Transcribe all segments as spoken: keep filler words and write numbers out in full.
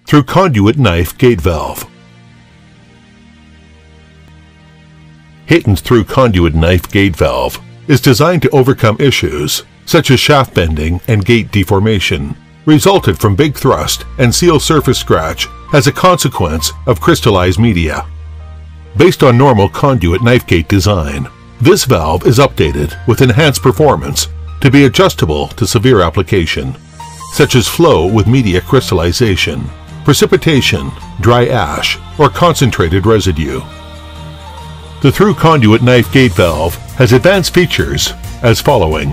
through conduit knife gate valve. Hiton's through conduit knife gate valve is designed to overcome issues such as shaft bending and gate deformation resulted from big thrust and seal surface scratch as a consequence of crystallized media. Based on normal conduit knife gate design, this valve is updated with enhanced performance to be adjustable to severe application, such as flow with media crystallization, precipitation, dry ash, or concentrated residue. The through conduit knife gate valve has advanced features as following.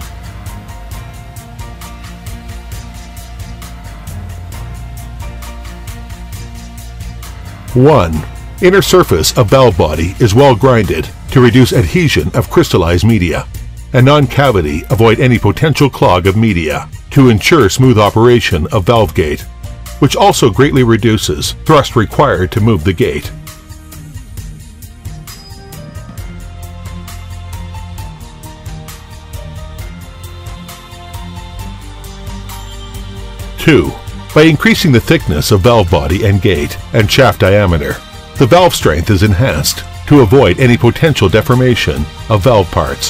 one. Inner surface of valve body is well grinded to reduce adhesion of crystallized media, and non-cavity avoid any potential clog of media to ensure smooth operation of valve gate, which also greatly reduces thrust required to move the gate. two. By increasing the thickness of valve body and gate and shaft diameter, the valve strength is enhanced to avoid any potential deformation of valve parts.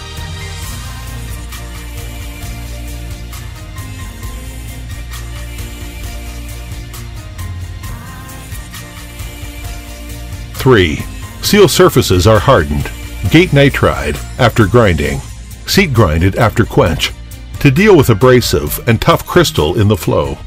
three. Seal surfaces are hardened, gate nitride after grinding, seat grinded after quench, to deal with abrasive and tough crystal in the flow.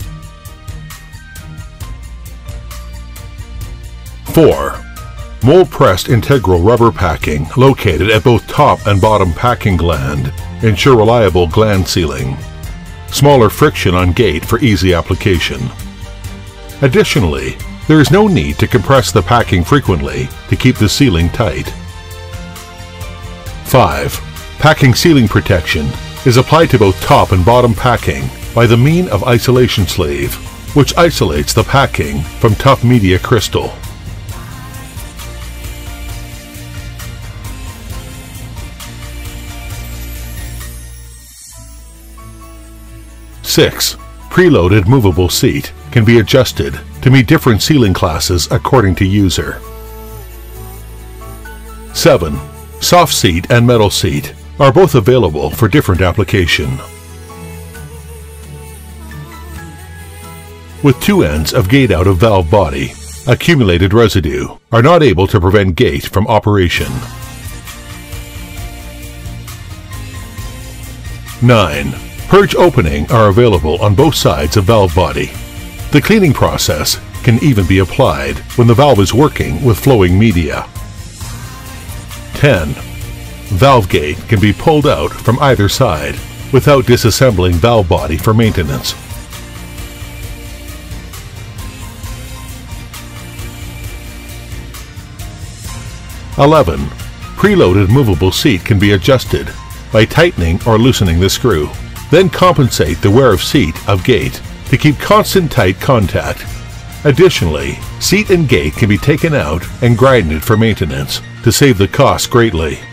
four. Mold-pressed integral rubber packing located at both top and bottom packing gland ensure reliable gland sealing. Smaller friction on gate for easy application. Additionally, there is no need to compress the packing frequently to keep the sealing tight. five. Packing sealing protection is applied to both top and bottom packing by the mean of isolation sleeve, which isolates the packing from tough media crystal. six. Preloaded movable seat can be adjusted to meet different sealing classes according to user. seven. Soft seat and metal seat are both available for different application. With two ends of gate out of valve body, accumulated residue are not able to prevent gate from operation. nine. Purge opening are available on both sides of valve body. The cleaning process can even be applied when the valve is working with flowing media. ten. Valve gate can be pulled out from either side without disassembling valve body for maintenance. eleven. Preloaded movable seat can be adjusted by tightening or loosening the screw. Then compensate the wear of seat of gate to keep constant tight contact. Additionally, seat and gate can be taken out and grinded for maintenance to save the cost greatly.